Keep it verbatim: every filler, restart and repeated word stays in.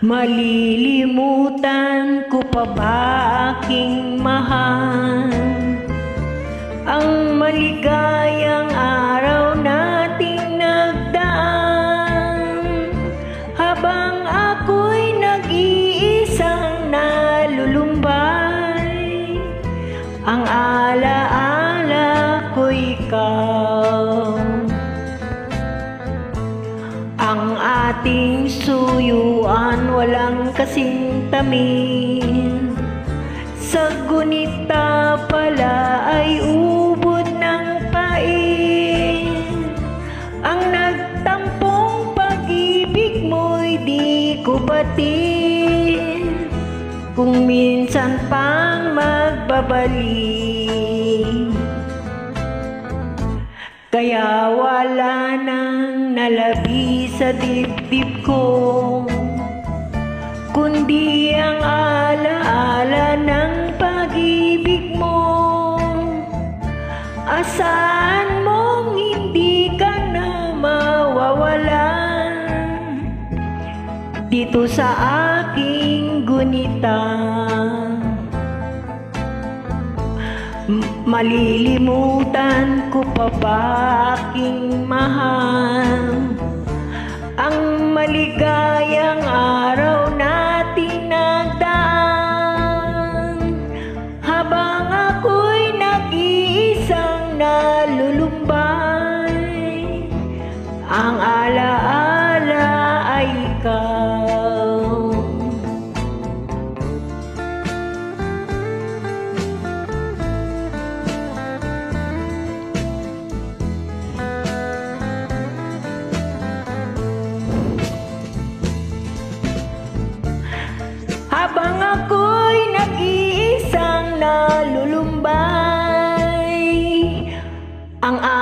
Malilimutan ko pa ba aking mahal ang maligayang araw nating nagdaan, habang ako'y nag-iisang nalulumbay, ang alaala ko ikaw. Ang ating suyuan walang kasing tamis, sa gunita pala ay ubod ng pait. Ang nagtampong pag-ibig mo'y di ko batid, kung minsan pang magbabalik. Kaya wala nang nalabi sa dibdib ko, kundi ang alaala ng pag-ibig mo. Asahan mong hindi ka na mawawalan dito sa aking gunita. Malilimutan ko pa ba aking mahal ang maligayang araw nating nagdaan, habang ako'y nag-iisang nalulumbay, ang alaala ay ikaw. Habang ako'y nag-iisang nalulumbay, ang